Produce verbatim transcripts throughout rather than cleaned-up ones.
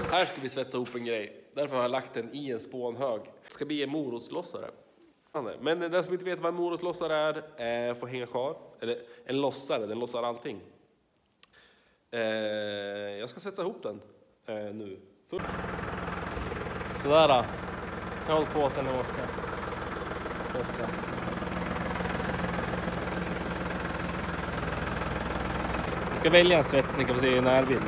Här ska vi svetsa ihop en grej. Därför har jag lagt den i en spånhög. Det ska bli en morotslossare. Men den som inte vet vad en morotslossare är eh, får hänga kvar. Eller en lossare, den lossar allting. Eh, jag ska svetsa ihop den eh, nu. Sådär då. Jag har hållit på sedan i morse. Svetsa. Jag ska välja en svets, ni kan få se i närbild.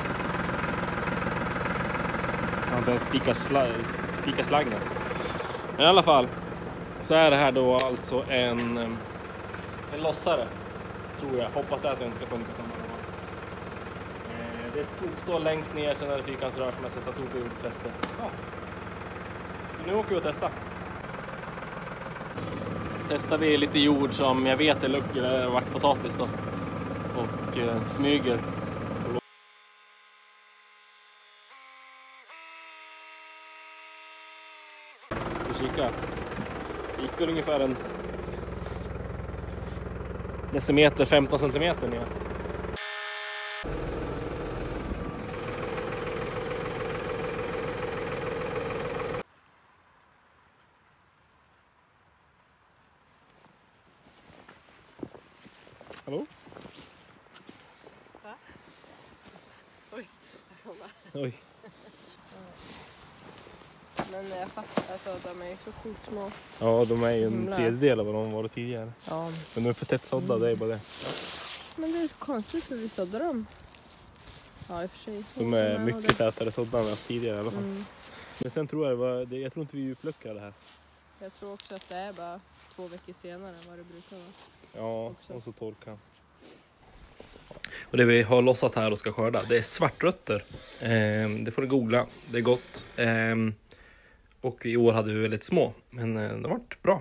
Jag har inte ens spikat sla spika slaggen. Men i alla fall så är det här då alltså en, en lossare, tror jag. Hoppas att den ska funka. Eh, det är ett skogstål längst ner, sen är det fyrkantsrör som jag sätter ihop i ordfäste. Ja. Nu åker vi och testar. Testar vi lite jord som jag vet är luck eller vart potatis då. Och eh, smyger. Vi kikar. Det gick väl ungefär en decimeter, femton centimeter ner. Hallå? Va? Oj, jag somnar. Oj. Men jag fattar alltså, de är ju så sjukt små. Ja, de är ju en Himla. tredjedel av vad de var tidigare. Ja. Men de är för tätt sådda, det är bara det. Men det är så konstigt hur vi sådde dem. Ja, i och för sig. De är mycket tätare sådda än tidigare i alla fall. Mm. Men sen tror jag det var, det, jag tror inte vi djupluckar det här. Jag tror också att det är bara två veckor senare än vad det brukar vara. Ja, Också. och så torkar. Och det vi har lossat här och ska skörda, det är svartrötter. Ehm, det får du googla, det är gott. Ehm, och i år hade vi väldigt små, men eh, det har varit bra.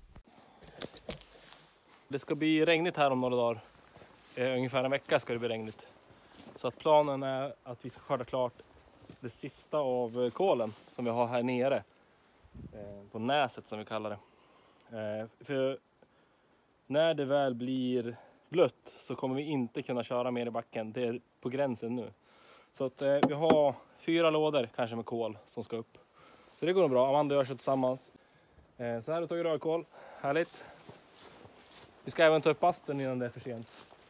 Det ska bli regnigt här om några dagar. Eh, ungefär en vecka ska det bli regnigt. Så att planen är att vi ska skörda klart det sista av eh, kålen som vi har här nere. Eh, på näset som vi kallar det. Eh, för när det väl blir blött så kommer vi inte kunna köra mer i backen. Det är på gränsen nu. Så att eh, vi har fyra lådor kanske med kål som ska upp. Så det går nog bra. Amanda och jag kör tillsammans. Eh, så här har vi tagit rödkål. Härligt. Vi ska även ta upp pasten innan det är för sent.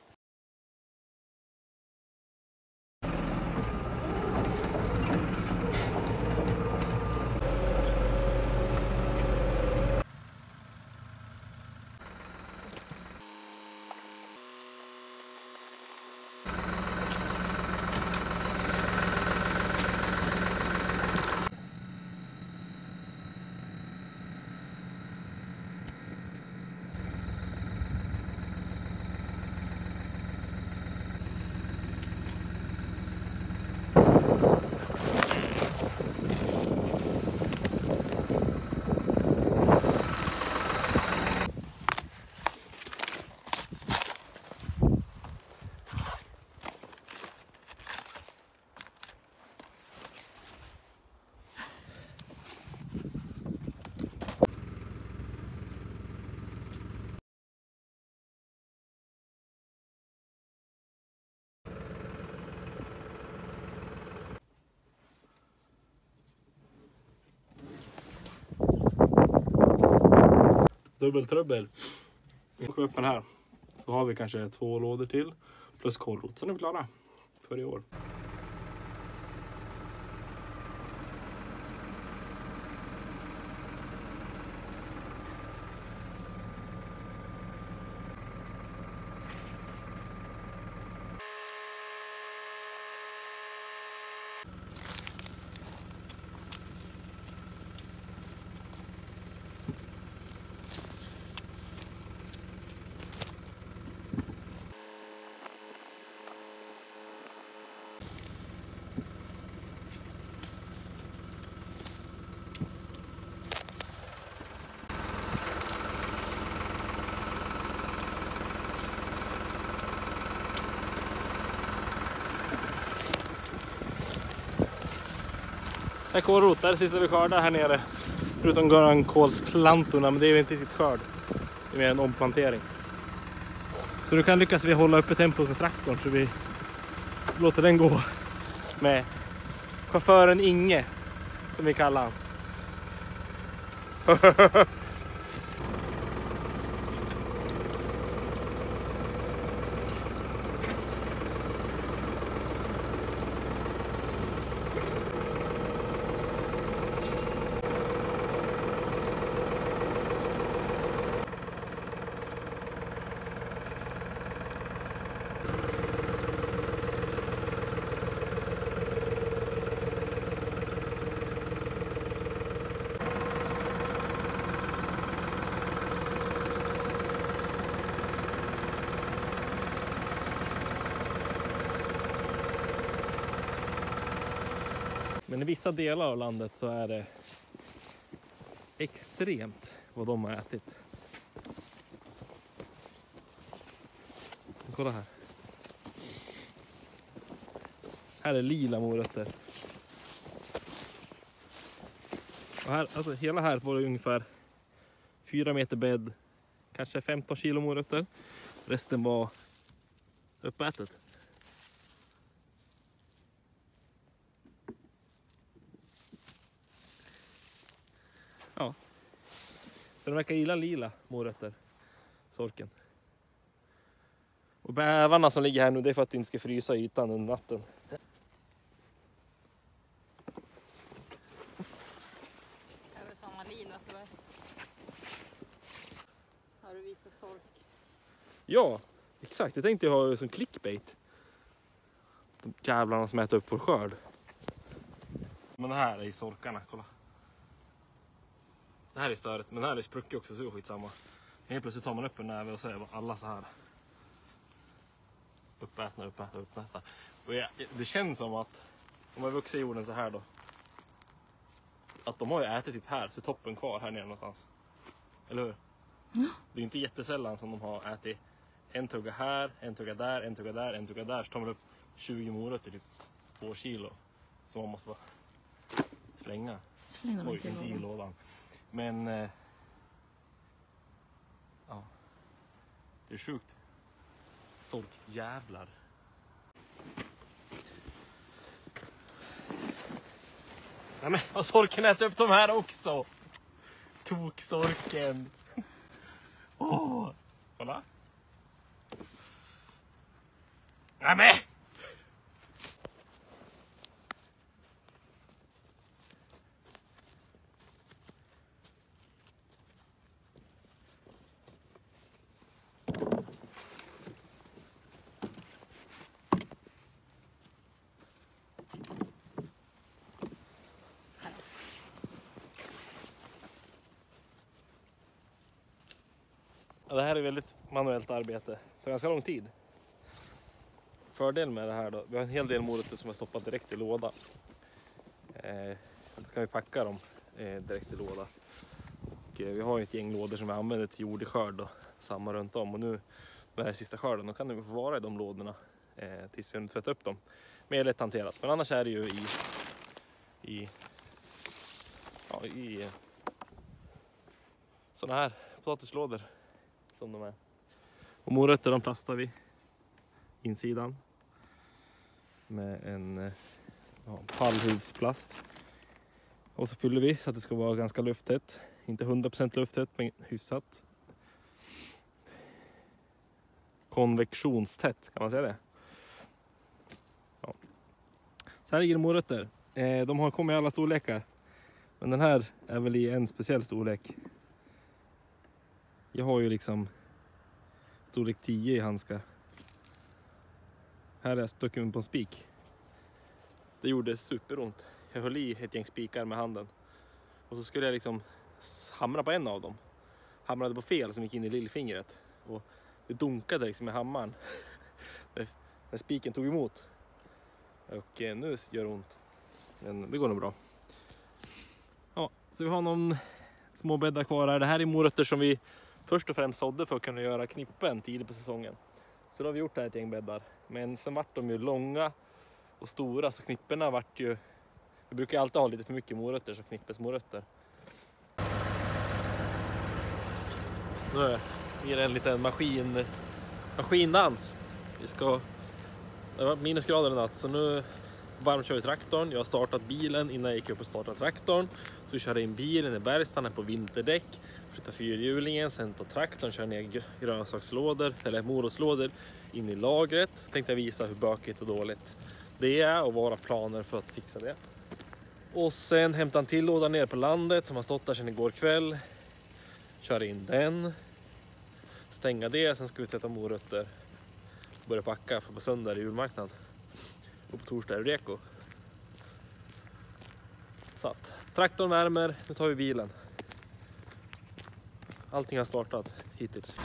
Dubbeltrubbel. Vi åker upp den här. Så har vi kanske två lådor till. Plus kålrot. Så nu är vi klara för i år. Det är kålrot, det är det sista vi skördar här nere. Förutom grönkålsplantorna, men det är ju inte riktigt skörd. Det är mer en omplantering. Så nu kan lyckas vi hålla uppe tempot med traktorn så vi låter den gå med chauffören Inge, som vi kallar han. Men i vissa delar av landet så är det extremt vad de har ätit. Kolla här. Här är lila morötter. Och här, alltså hela här var det ungefär fyra meter bädd, kanske femton kilo morötter. Resten var uppätet. Ja. Så de verkar gilla lila morötter, sorken. Och bävarna som ligger här nu, det är för att det inte ska frysa ytan under natten. Det är väl samma lila tyvärr. Har du visat sork? Ja, exakt. Det tänkte jag ha som clickbait. De jävlarna som äter upp vår skörd. Men det här är sorkarna, kolla. Det här är störet, men det här är spruckigt också, så är det skitsamma. Helt plötsligt tar man upp en näve och så är alla så här. Uppätna, uppätna, uppätna. Och jag, det känns som att de har vuxit i jorden så här då. Att de har ju ätit typ här, så toppen kvar här nere någonstans. Eller hur? Mm. Det är inte jättesällan som de har ätit en tugga här, en tugga där, en tugga där, en tugga där. Så tar man upp tjugo morötter, typ två kilo. Som man måste bara slänga. Slänga Oj, inte i lådan. Men eh, ja, det är sjukt. Sork jävlar. Nej men, har sorken ätit upp de här också? Tok sorken. Åh, oh, kolla. Nej men! Det här är väldigt manuellt arbete. Det tar ganska lång tid. Fördel med det här då, vi har en hel del morötter som är stoppat direkt i låda. Eh, då kan vi packa dem eh, direkt i låda. Och eh, vi har ju ett gäng lådor som vi använder till jordskörd då, samma runt om. Och nu med den sista skörden, då kan det få vara i de lådorna eh, tills vi har tvättat upp dem. Mer lätt hanterat, men annars är det ju i i, ja, i eh, såna här potatislådor som de är. Och morötter de plastar vi insidan med en ja, pallhuvsplast. Och så fyller vi så att det ska vara ganska lufttätt. Inte hundra procent lufttätt, men hyfsat. Konvektionstätt, kan man säga det? Ja. Så här ligger det morötter. Eh, de har kommit i alla storlekar. Men den här är väl i en speciell storlek. Jag har ju liksom storlek tio i handskar. Här är jag stucken på en spik. Det gjorde superont. Jag höll i ett gäng spikar med handen. Och så skulle jag liksom hamra på en av dem. Hamrade på fel som gick in i lillfingret. Och det dunkade liksom med hammaren. När spiken tog emot. Och eh, nu gör det ont. Men det går nog bra. Ja, så vi har någon små bäddar kvar här. Det här är morötter som vi först och främst sådde för att kunna göra knippen tidigt på säsongen. Så då har vi gjort det här ett gäng bäddar. Men sen vart de ju långa och stora, så knipporna vart ju... Vi brukar alltid ha lite för mycket morötter, så knippesmorötter. Nu blir det en liten maskin, maskindans. Vi ska... Det var minusgrader i natt, så nu varmt kör vi traktorn. Jag har startat bilen innan jag gick upp och startade traktorn. Så kör jag in bilen i bergstaden på vinterdäck. Flyttar fyrhjulingen, sen tar traktorn, kör ner grönsakslådor eller morotslådor in i lagret. Tänkte jag visa hur bökigt och dåligt det är och våra planer för att fixa det. Och sen hämtar en till låda ner på landet som har stått där sedan igår kväll. Kör in den. Stänga det, sen ska vi sätta morötter. Börja packa för på söndag i julmarknad. Och på torsdag är det reko. Så att traktorn värmer, nu tar vi bilen. Allting har startat hittills.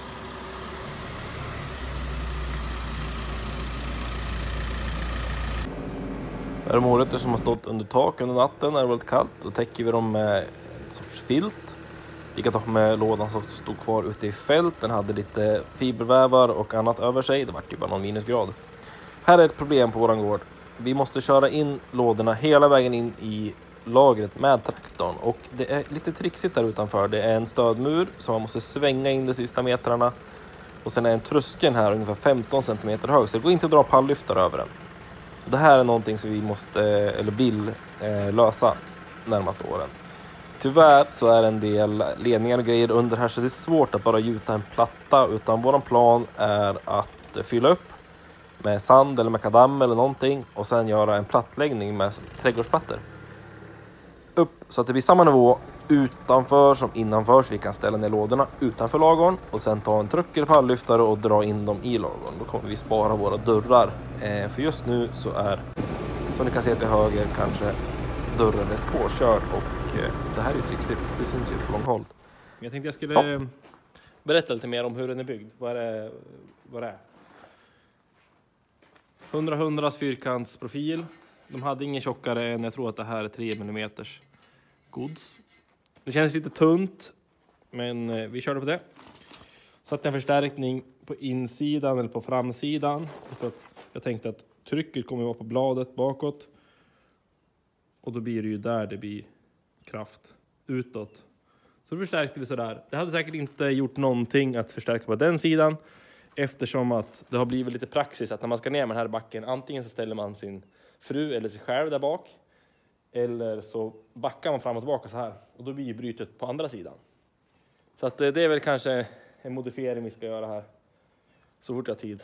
Det är morötter som har stått under tak under natten när det var lite kallt. Då täcker vi dem med en sorts filt. Likadant med lådan som stod kvar ute i fält. Den hade lite fibervävar och annat över sig. Det var ju bara någon minusgrad. Här är ett problem på våran gård. Vi måste köra in lådorna hela vägen in i lagret med traktorn. Och det är lite trixigt där utanför. Det är en stödmur som man måste svänga in de sista metrarna. Och sen är en tröskeln här ungefär femton centimeter hög. Så det går inte att dra palllyftar över den. Det här är någonting som vi måste, eller vill, eh, lösa närmaste åren. Tyvärr så är en del ledningar och grejer under här så det är svårt att bara gjuta en platta. Utan våran plan är att fylla upp med sand eller makadam eller någonting. Och sen göra en plattläggning med trädgårdsplattor. Upp så att det blir samma nivå utanför som innanför. Så vi kan ställa ner lådorna utanför lagorn. Och sen ta en truck eller palllyftare och dra in dem i lagorn. Då kommer vi spara våra dörrar. Eh, för just nu så är, som ni kan se till höger, kanske dörren är påkörd. Och eh, det här är ju trixigt. Det syns ju på lång håll. Jag tänkte jag skulle Ja. berätta lite mer om hur den är byggd. Vad är det, vad det är. hundra hundra fyrkantsprofil. De hade ingen tjockare än, jag tror att det här är tre millimeter gods. Det känns lite tunt, men eh, vi körde på det. Satte en förstärkning på insidan eller på framsidan. För att jag tänkte att trycket kommer vara på bladet bakåt. Och då blir det ju där det blir kraft utåt. Så då förstärkte vi sådär. Det hade säkert inte gjort någonting att förstärka på den sidan. Eftersom att det har blivit lite praxis att när man ska ner med den här backen. Antingen så ställer man sin fru eller sig själv där bak. Eller så backar man fram och tillbaka så här. Och då blir ju brytet på andra sidan. Så att det är väl kanske en modifiering vi ska göra här. Så fort jag har tid.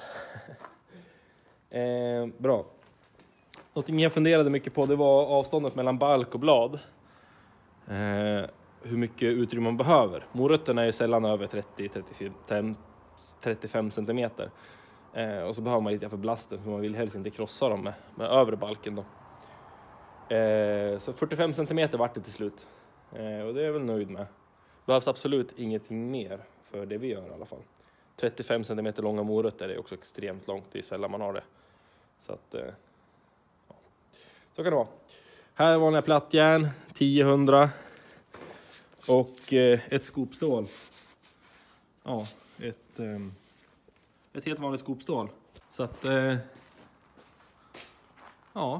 eh, bra. Någonting jag funderade mycket på, det var avståndet mellan balk och blad. Eh, hur mycket utrymme man behöver. Morötterna är ju sällan över trettio till trettiofem centimeter. Eh, och så behöver man lite för blasten, för man vill helst inte krossa dem med, med övre balken då. Eh, så fyrtiofem centimeter vart det till slut. Eh, och det är jag väl nöjd med. Behövs absolut ingenting mer för det vi gör i alla fall. trettiofem centimeter långa morötter är också extremt långt, det är sällan man har det. Så att, eh, ja. Så kan det vara. Här är vanliga plattjärn, tio hundra. Och eh, ett skopstål. Ja, ett, eh, ett helt vanligt skopstål. Så att, eh, ja.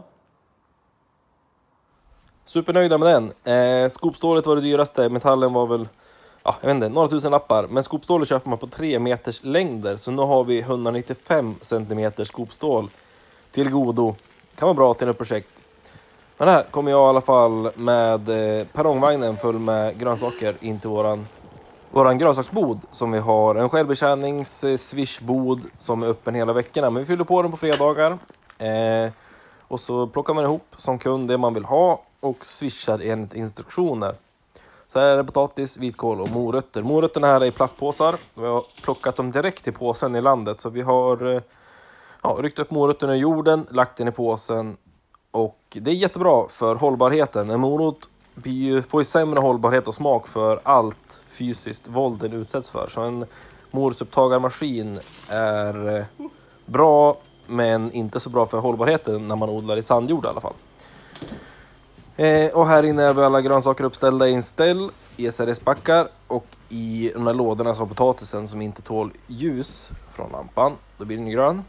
Supernöjda med den. Eh, skopstålet var det dyraste. Metallen var väl, ja, jag vet inte, några tusen lappar. Men skopstålet köper man på tre meters längder. Så nu har vi etthundranittiofem centimeter skopstål till godo. Kan vara bra till ett projekt. Men här kommer jag i alla fall med eh, perrongvagnen full med grönsaker in till våran, våran grönsaksbod. Som vi har en självbetjänings eh, swishbod som är öppen hela veckorna. Men vi fyller på den på fredagar. Eh, och så plockar man ihop som kund det man vill ha. Och swishar enligt instruktioner. Så här är det potatis, vitkål och morötter. Morötterna här är i plastpåsar. Vi har plockat dem direkt till påsen i landet. Så vi har ja, ryckt upp morötterna i jorden, lagt den i påsen. Och det är jättebra för hållbarheten. En morot får ju sämre hållbarhet och smak för allt fysiskt våld den utsätts för. Så en morotsupptagarmaskin är bra, men inte så bra för hållbarheten när man odlar i sandjord i alla fall. Eh, och här inne är vi alla grönsaker uppställda i en ställ i S R S-backar. Och i de här lådorna så har potatisen som inte tål ljus från lampan. Då blir den grön.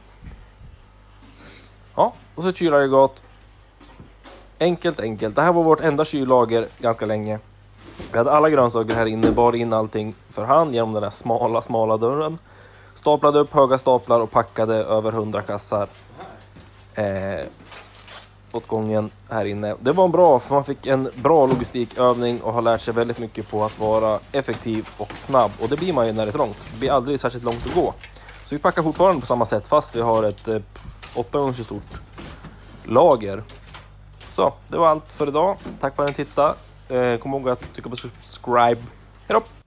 Ja, och så ett kylaggregat. Enkelt, enkelt. Det här var vårt enda kyllager ganska länge. Vi hade alla grönsaker här inne, bar in allting för hand genom den där smala, smala dörren. Staplade upp höga staplar och packade över hundra kassar. Eh, åtgången här inne. Det var bra för man fick en bra logistikövning och har lärt sig väldigt mycket på att vara effektiv och snabb. Och det blir man ju när det är trångt. Det blir aldrig särskilt långt att gå. Så vi packar fortfarande på samma sätt fast vi har ett eh, åtta gånger så stort lager. Så, det var allt för idag. Tack för att ni tittade. Eh, kom ihåg att trycka på subscribe. Hej då!